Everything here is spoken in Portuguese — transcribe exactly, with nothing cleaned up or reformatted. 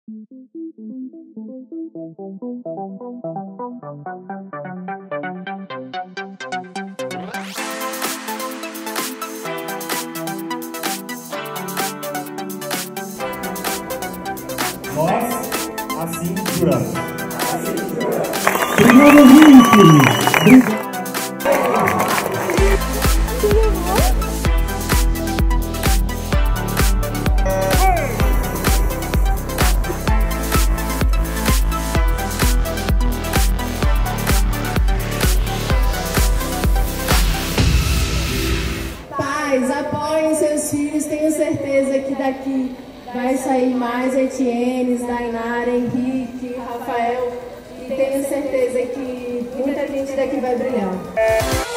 Nós assim juramos. Obrigado, gente! Pais, apoiem seus filhos, tenho certeza que daqui vai sair mais Etienes, Dainara, Henrique, Rafael, e tenho certeza que muita gente daqui vai brilhar.